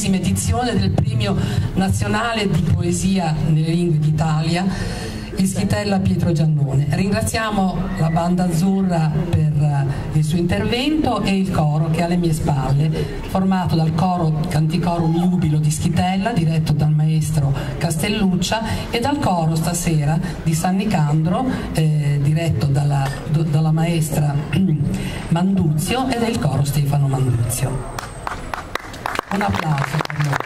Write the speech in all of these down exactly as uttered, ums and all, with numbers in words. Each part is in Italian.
tredicesima edizione del Premio Nazionale di Poesia nelle Lingue d'Italia Ischitella Pietro Giannone. Ringraziamo la Banda Azzurra per il suo intervento e il coro che è alle mie spalle, formato dal coro Canticorum Iubilo di Ischitella, diretto dal maestro Castelluccia, e dal coro stasera di San Nicandro, eh, diretto dalla, dalla maestra Manduzio, e del coro Stefano Manduzio. Un applauso per noi.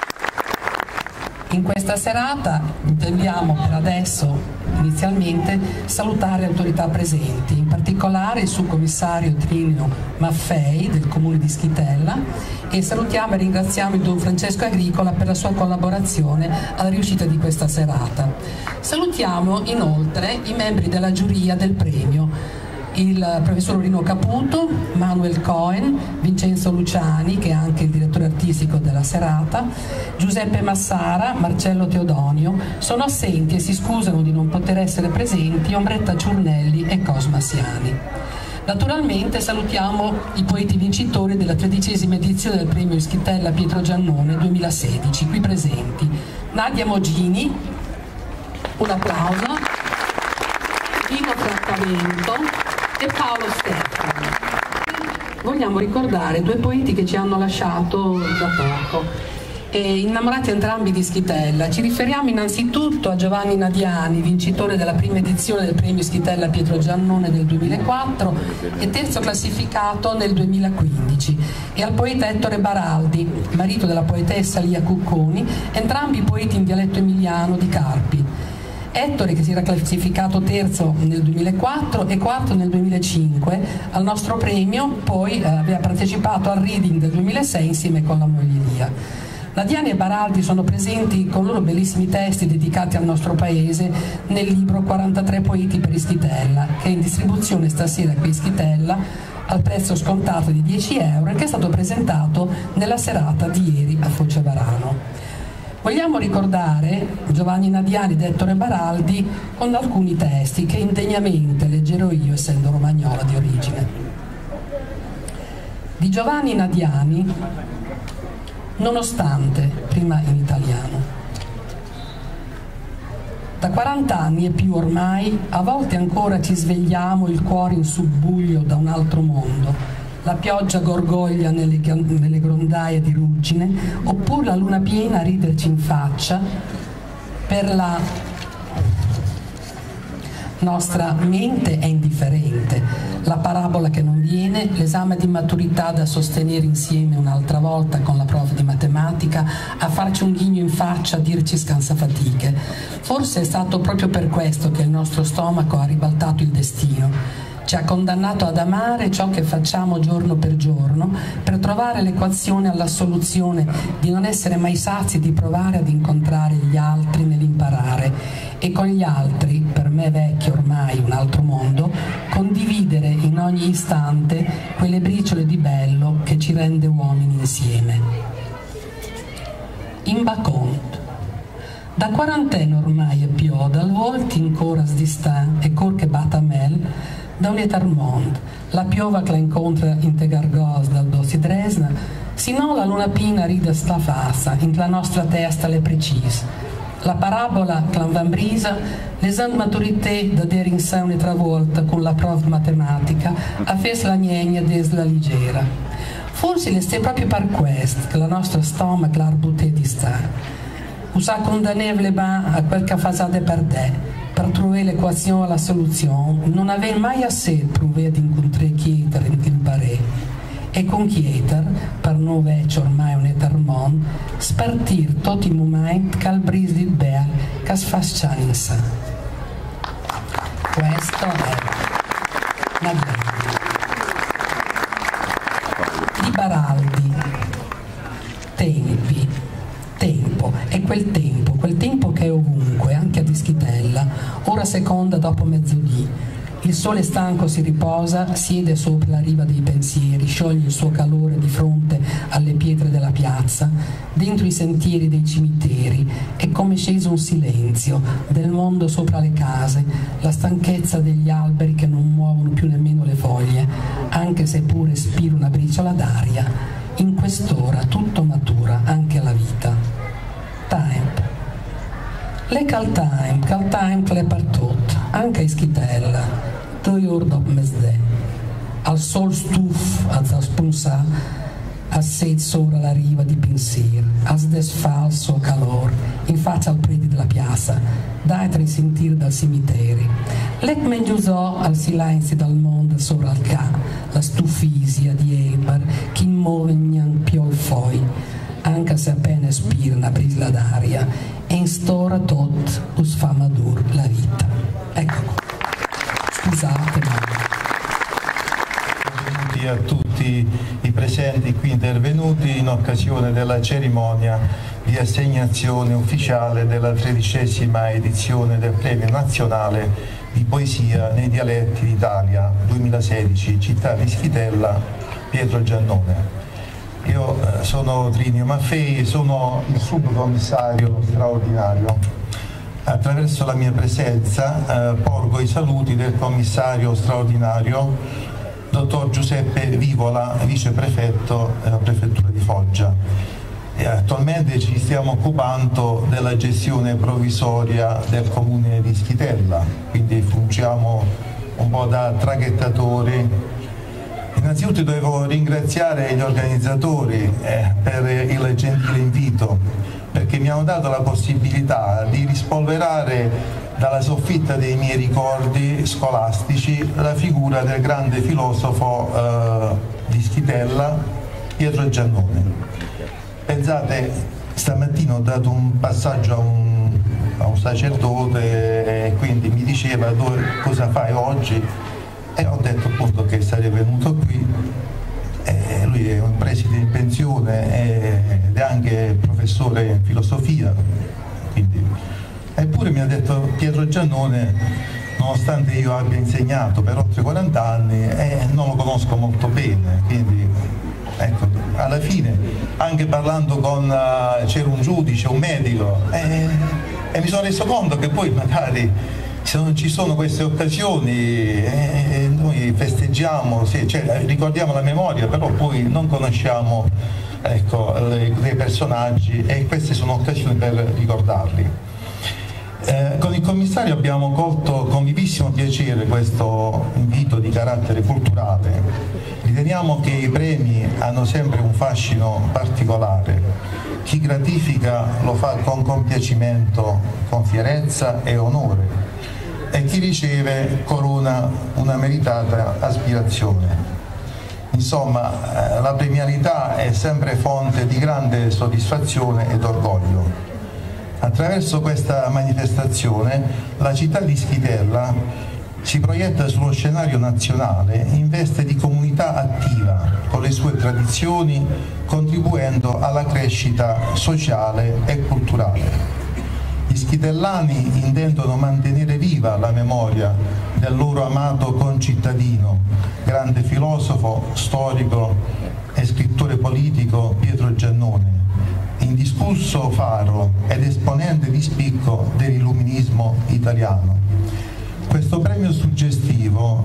In questa serata intendiamo per adesso inizialmente salutare le autorità presenti, in particolare il subcommissario Trinio Maffei del comune di Ischitella, e salutiamo e ringraziamo il Don Francesco Agricola per la sua collaborazione alla riuscita di questa serata. Salutiamo inoltre i membri della giuria del premio, il professor Rino Caputo, Manuel Cohen, Vincenzo Luciani, che è anche il direttore artistico della serata, Giuseppe Massara, Marcello Teodonio. Sono assenti e si scusano di non poter essere presenti Ombretta Ciurnelli e Cosma Siani. Naturalmente salutiamo i poeti vincitori della tredicesima edizione del premio Ischitella Pietro Giannone duemilasedici, qui presenti: Nadia Mogini, un applauso, Dino Fraccamento e Paolo Stefano. Vogliamo ricordare due poeti che ci hanno lasciato da poco, e innamorati entrambi di Ischitella. Ci riferiamo innanzitutto a Giovanni Nadiani, vincitore della prima edizione del premio Ischitella Pietro Giannone del duemilaquattro e terzo classificato nel duemilaquindici, e al poeta Ettore Baraldi, marito della poetessa Lia Cucconi, entrambi poeti in dialetto emiliano di Carpi. Ettore, che si era classificato terzo nel duemilaquattro e quarto nel duemilacinque al nostro premio, poi eh, aveva partecipato al Reading del duemilasei insieme con la moglie Lia. Nadiani e Baraldi sono presenti con loro bellissimi testi dedicati al nostro paese nel libro quarantatré poeti per Ischitella, che è in distribuzione stasera qui a Ischitella al prezzo scontato di dieci euro e che è stato presentato nella serata di ieri a Focevarano. Vogliamo ricordare Giovanni Nadiani ed Ettore Baraldi con alcuni testi che indegnamente leggerò io, essendo romagnola di origine. Di Giovanni Nadiani, Nonostante, prima in italiano. Da quarant'anni e più ormai, a volte ancora ci svegliamo il cuore in subbuglio da un altro mondo. La pioggia gorgoglia nelle, nelle grondaie di ruggine, oppure la luna piena a riderci in faccia. Per la nostra mente è indifferente la parabola che non viene, l'esame di maturità da sostenere insieme un'altra volta con la prof di matematica, a farci un ghigno in faccia, a dirci scansafatiche. Forse è stato proprio per questo che il nostro stomaco ha ribaltato il destino. Ci ha condannato ad amare ciò che facciamo giorno per giorno, per trovare l'equazione alla soluzione di non essere mai sazi di provare ad incontrare gli altri nell'imparare, e con gli altri, per me vecchio ormai un altro mondo, condividere in ogni istante quelle briciole di bello che ci rende uomini insieme. In Bacont. Da quarantena ormai e più, dal volti ancora sdistan e cor che batamel, da un etermond, la piova che la incontra in te gargos dal dossi Dresna, sino la luna pina ride sta fassa, in la nostra testa le precise. La parabola che van brisa, l'esame maturité da der in sé una travolta con la prof matematica, a fes la gnegna des la leggera. Forse le ste proprio per questo che la nostra stomac l'arbuté di sta. Usa condannevole ba a quel che fasate per te, per trovare l'equazione alla soluzione, non avevi mai assez provare ad incontrare Chieter in Tilbaré, e con Chieter, per noi vecchio ormai un etermon, spartir tutti i momenti che al bris di bel che sfasciano in sé. Questo è la vita. Di Baraldi, tempi, tempo, è quel tempo, quel tempo che è ovunque, anche ad Ischitella, ora seconda dopo mezzodì. Il sole stanco si riposa, siede sopra la riva dei pensieri, scioglie il suo calore di fronte alle pietre della piazza, dentro i sentieri dei cimiteri, è come sceso un silenzio del mondo sopra le case, la stanchezza degli alberi che non muovono più nemmeno le foglie, anche se pure spira una briciola d'aria. In quest'ora tutto matura, anche Le Kaltime, Kaltime klepar tot, anche Ischitella, due ore dopo mezz'è. Al sol stuf, a zaspunsa, a set sopra la riva di pensier, a sdesfalso calor, in faccia al preti della piazza, da sentir dal cimiteri. Lec mengiusò al silenzio dal mondo sopra il ca, la stufisia di Elbar, che muove gnan piol foi, anche se appena spira una brisla d'aria, e instora tot us fa madur la vita. Ecco, scusate, ma... a tutti i presenti qui intervenuti in occasione della cerimonia di assegnazione ufficiale della tredicesima edizione del Premio Nazionale di Poesia nei Dialetti d'Italia duemilasedici, città di Ischitella, Pietro Giannone. Io eh, sono Trinio Maffei, sono il subcommissario straordinario. Attraverso la mia presenza eh, porgo i saluti del commissario straordinario dottor Giuseppe Vivola, viceprefetto della prefettura di Foggia. E attualmente ci stiamo occupando della gestione provvisoria del comune di Ischitella, quindi fungiamo un po' da traghettatori. Innanzitutto devo ringraziare gli organizzatori eh, per il gentile invito, perché mi hanno dato la possibilità di rispolverare dalla soffitta dei miei ricordi scolastici la figura del grande filosofo eh, di Ischitella, Pietro Giannone. Pensate, stamattina ho dato un passaggio a un, a un sacerdote e quindi mi diceva dove, cosa fai oggi, e ho detto appunto che sarei venuto qui. E lui è un preside in pensione ed è anche professore in filosofia, quindi... Eppure mi ha detto Pietro Giannone, nonostante io abbia insegnato per oltre quaranta anni, eh, non lo conosco molto bene, quindi ecco, alla fine anche parlando con, uh, c'era un giudice, un medico, eh, e mi sono reso conto che poi magari se non ci sono queste occasioni eh, noi festeggiamo, sì, cioè, ricordiamo la memoria, però poi non conosciamo ecco, i personaggi e queste sono occasioni per ricordarli. Eh, con il commissario abbiamo colto con vivissimo piacere questo invito di carattere culturale. Riteniamo che i premi hanno sempre un fascino particolare. Chi gratifica lo fa con compiacimento, con fierezza e onore, e chi riceve corona una meritata aspirazione. Insomma, eh, la premialità è sempre fonte di grande soddisfazione ed orgoglio. Attraverso questa manifestazione la città di Ischitella si proietta sullo scenario nazionale in veste di comunità attiva con le sue tradizioni, contribuendo alla crescita sociale e culturale. Gli ischitellani intendono mantenere viva la memoria del loro amato concittadino, grande filosofo, storico e scrittore politico Pietro Giannone, indiscusso faro ed esponente di spicco dell'illuminismo italiano. Questo premio suggestivo,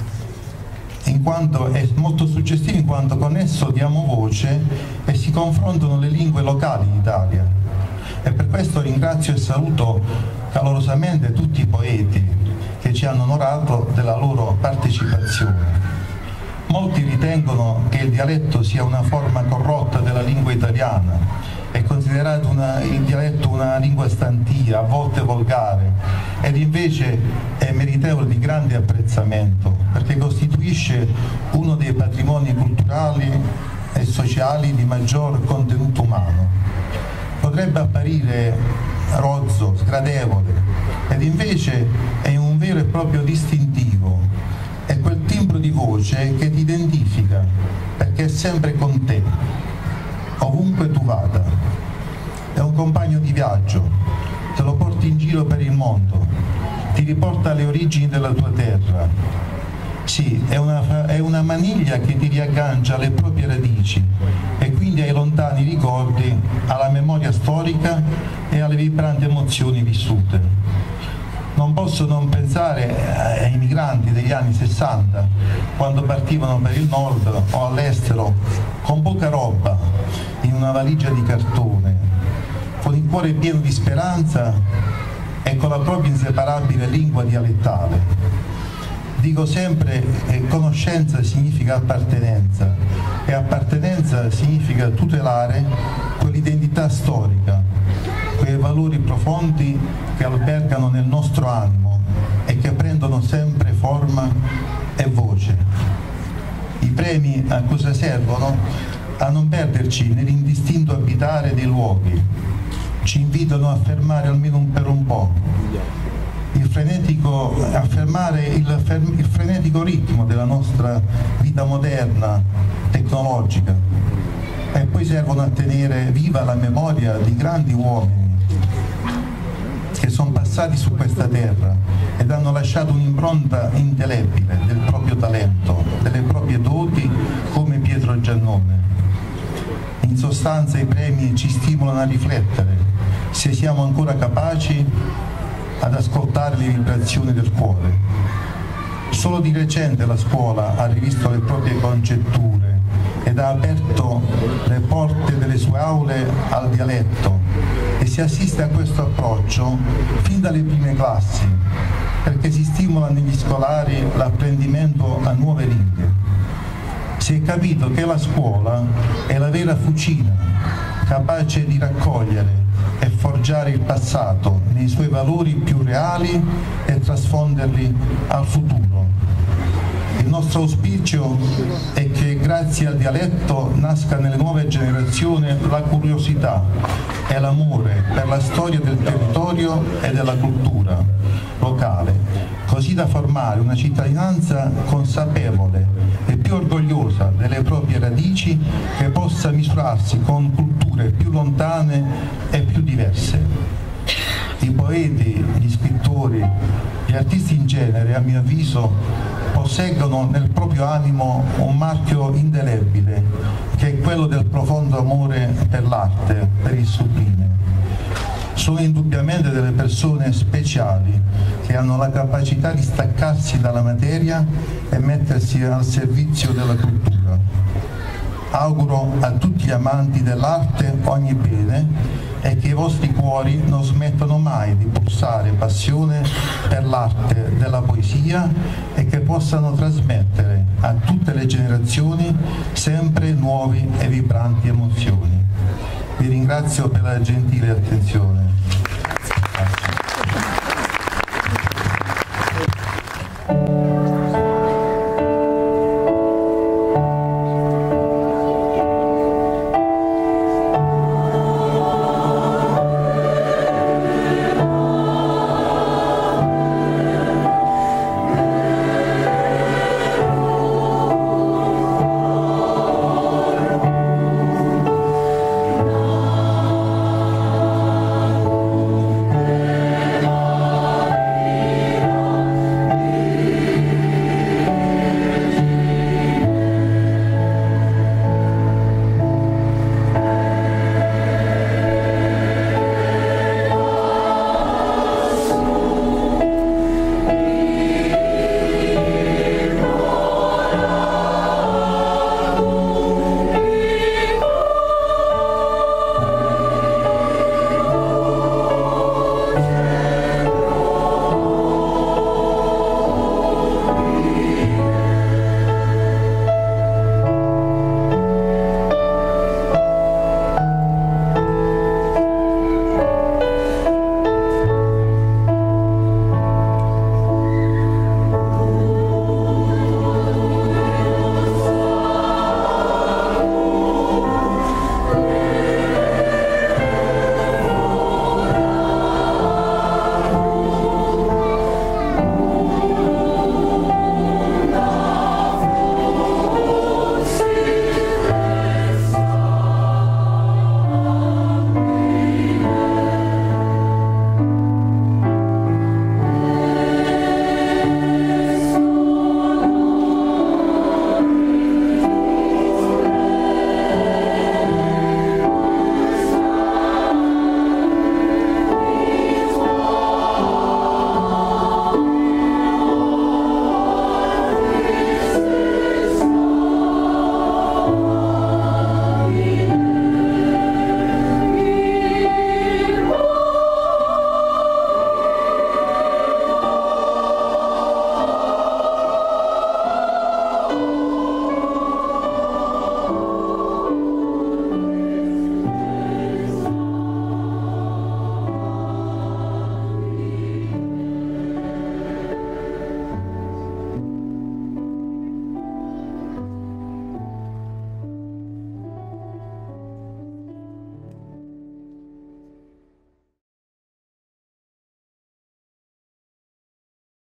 in quanto è molto suggestivo in quanto con esso diamo voce e si confrontano le lingue locali d'Italia. E per questo ringrazio e saluto calorosamente tutti i poeti che ci hanno onorato della loro partecipazione. Molti ritengono che il dialetto sia una forma corrotta della lingua italiana, è considerato una, il dialetto una lingua stantia, a volte volgare, ed invece è meritevole di grande apprezzamento perché costituisce uno dei patrimoni culturali e sociali di maggior contenuto umano. Potrebbe apparire rozzo, sgradevole, ed invece è un vero e proprio distintivo. È quel timbro di voce che ti identifica perché è sempre con te, ovunque tu vada. È un compagno di viaggio, te lo porti in giro per il mondo, ti riporta alle origini della tua terra. Sì, è una, è una maniglia che ti riaggancia alle proprie radici e quindi ai lontani ricordi, alla memoria storica e alle vibranti emozioni vissute. Non posso non pensare ai migranti degli anni sessanta, quando partivano per il nord o all'estero con poca roba, in una valigia di cartone, con il cuore pieno di speranza e con la propria inseparabile lingua dialettale. Dico sempre che conoscenza significa appartenenza e appartenenza significa tutelare quell'identità storica, quei valori profondi che albergano nel nostro animo e che prendono sempre forma e voce. I premi a cosa servono? A non perderci nell'indistinto abitare dei luoghi, ci invitano a fermare almeno un, per un po', il frenetico, a fermare il, il frenetico ritmo della nostra vita moderna, tecnologica, e poi servono a tenere viva la memoria di grandi uomini che sono passati su questa terra ed hanno lasciato un'impronta indelebile del proprio talento, delle proprie doti, come Pietro Giannone. In sostanza i premi ci stimolano a riflettere se siamo ancora capaci ad ascoltare le vibrazioni del cuore. Solo di recente la scuola ha rivisto le proprie concetture ed ha aperto le porte delle sue aule al dialetto, e si assiste a questo approccio fin dalle prime classi, perché si stimola negli scolari l'apprendimento a nuove lingue. Si è capito che la scuola è la vera fucina, capace di raccogliere e forgiare il passato nei suoi valori più reali e trasfonderli al futuro. Il nostro auspicio è che grazie al dialetto nasca nelle nuove generazioni la curiosità e l'amore per la storia del territorio e della cultura locale, così da formare una cittadinanza consapevole e più orgogliosa delle proprie radici, che possa misurarsi con culture più lontane e più diverse. I poeti, gli scrittori, gli artisti in genere, a mio avviso, posseggono nel proprio animo un marchio indelebile, che è quello del profondo amore per l'arte, per il sublime. Sono indubbiamente delle persone speciali che hanno la capacità di staccarsi dalla materia e mettersi al servizio della cultura. Auguro a tutti gli amanti dell'arte ogni bene e che i vostri cuori non smettano mai di pulsare passione per l'arte della poesia e che possano trasmettere a tutte le generazioni sempre nuove e vibranti emozioni. Vi ringrazio per la gentile attenzione.